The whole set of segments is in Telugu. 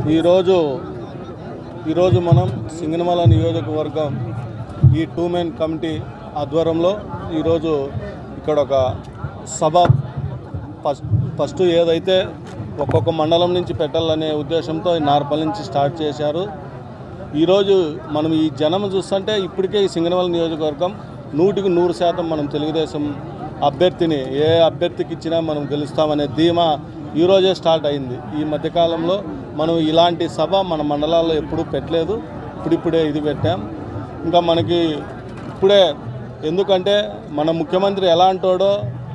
ఈరోజు మనం సింగనమల నియోజకవర్గం ఈ టూ మెన్ కమిటీ ఆధ్వర్యంలో ఈరోజు ఇక్కడ ఒక సభ ఫస్ట్ ఏదైతే ఒక్కొక్క మండలం నుంచి పెట్టాలనే ఉద్దేశంతో నార్పల్ నుంచి స్టార్ట్ చేశారు. ఈరోజు మనం ఈ జనం చూస్తుంటే ఇప్పటికే ఈ సింగనమల నియోజకవర్గం 100% మనం తెలుగుదేశం అభ్యర్థిని ఏ అభ్యర్థికి ఇచ్చినా మనం గెలుస్తామనే ధీమా ఈరోజే స్టార్ట్ అయింది. ఈ మధ్యకాలంలో మనం ఇలాంటి సభ మన మండలాల్లో ఎప్పుడూ పెట్టలేదు, ఇప్పుడిప్పుడే ఇది పెట్టాం. ఇంకా మనకి ఇప్పుడే ఎందుకంటే మన ముఖ్యమంత్రి ఎలాంటోడో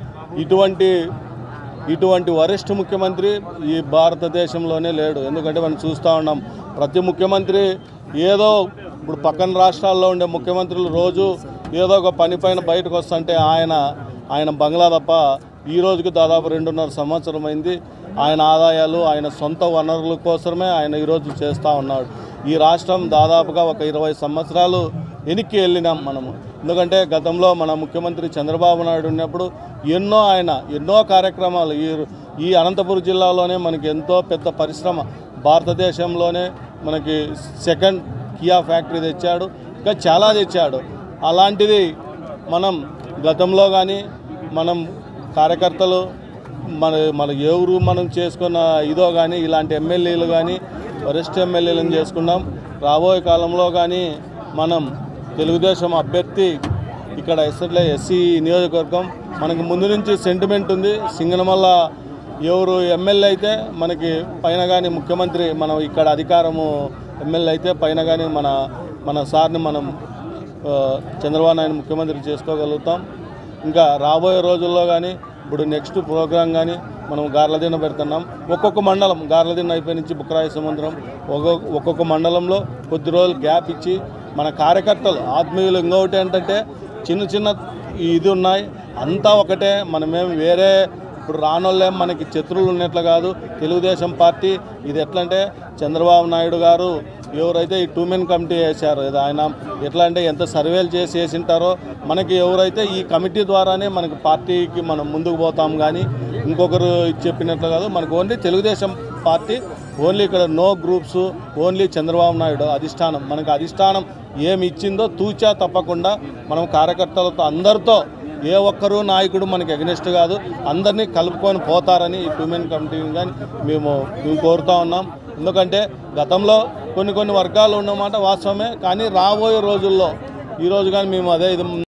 ఇటువంటి వరిష్ఠ ముఖ్యమంత్రి ఈ భారతదేశంలోనే లేడు. ఎందుకంటే మనం చూస్తూ ఉన్నాం ప్రతి ముఖ్యమంత్రి ఏదో ఇప్పుడు పక్కన రాష్ట్రాల్లో ఉండే ముఖ్యమంత్రులు రోజు ఏదో ఒక పని పైన బయటకు వస్తుంటే ఆయన బంగ్లా తప్ప ఈ రోజుకి దాదాపు 2.5 సంవత్సరం అయింది. ఆయన ఆదాయాలు ఆయన సొంత వనరుల కోసమే ఆయన ఈరోజు చేస్తూ ఉన్నాడు. ఈ రాష్ట్రం దాదాపుగా ఒక 20 సంవత్సరాలు వెనక్కి వెళ్ళినాం మనము. ఎందుకంటే గతంలో మన ముఖ్యమంత్రి చంద్రబాబు నాయుడు ఉన్నప్పుడు ఎన్నో కార్యక్రమాలు ఈ అనంతపురం జిల్లాలోనే మనకి ఎంతో పెద్ద పరిశ్రమ భారతదేశంలోనే మనకి సెకండ్ కియా ఫ్యాక్టరీ తెచ్చాడు, ఇంకా చాలా తెచ్చాడు. అలాంటిది మనం గతంలో కానీ మనం కార్యకర్తలు మన ఎవరు మనం చేసుకున్న ఇదో కానీ ఇలాంటి ఎమ్మెల్యేలు కానీ వరిష్ఠ ఎమ్మెల్యేలను చేసుకున్నాం. రాబోయే కాలంలో కానీ మనం తెలుగుదేశం అభ్యర్థి ఇక్కడ ఎస్సీ నియోజకవర్గం మనకి ముందు నుంచి సెంటిమెంట్ ఉంది. సింగనమల ఎవరు ఎమ్మెల్యే అయితే మనకి పైన కానీ ముఖ్యమంత్రి మనం ఇక్కడ అధికారము ఎమ్మెల్యే అయితే పైన కానీ మన సార్ని మనం చంద్రబాబు నాయుడు ముఖ్యమంత్రి చేసుకోగలుగుతాం. ఇంకా రాబోయే రోజుల్లో కానీ ఇప్పుడు నెక్స్ట్ ప్రోగ్రాం కానీ మనం గార్లదిన్న పెడుతున్నాం. ఒక్కొక్క మండలం గార్లదిన్న అయిపోయి నుంచి బుక్కరాయ సముద్రం ఒక్కొక్క మండలంలో కొద్ది రోజులు గ్యాప్ ఇచ్చి మన కార్యకర్తలు ఆత్మీయులు ఇంకొకటి ఏంటంటే చిన్న ఇది ఉన్నాయి, అంతా ఒకటే. మనమేం వేరే ఇప్పుడు రానోళ్ళేం మనకి శత్రువులు ఉన్నట్లు కాదు. తెలుగుదేశం పార్టీ ఇది ఎట్లంటే చంద్రబాబు నాయుడు గారు ఎవరైతే ఈ టూ మెన్ కమిటీ వేశారో ఆయన ఎట్లా అంటే ఎంత సర్వేలు చేసింటారో మనకి ఎవరైతే ఈ కమిటీ ద్వారానే మనకి పార్టీకి మనం ముందుకు పోతాం. కానీ ఇంకొకరు చెప్పినట్లు కాదు. మనకు ఓన్లీ తెలుగుదేశం పార్టీ, ఓన్లీ ఇక్కడ no groups, only Chandrababu Naidu అధిష్టానం. మనకు అధిష్టానం ఏమి ఇచ్చిందో తూచా తప్పకుండా మనం కార్యకర్తలతో అందరితో ఏ ఒక్కరు నాయకుడు మనకి ఎగనెస్ట్ కాదు, అందరినీ కలుపుకొని పోతారని ఈ టూ మెన్ కమిటీని కానీ మేము కోరుతూ ఉన్నాం. ఎందుకంటే గతంలో కొన్ని వర్గాలు ఉన్నమాట వాస్తవమే, కానీ రాబోయే రోజుల్లో ఈరోజు కానీ మేము అదే ఇది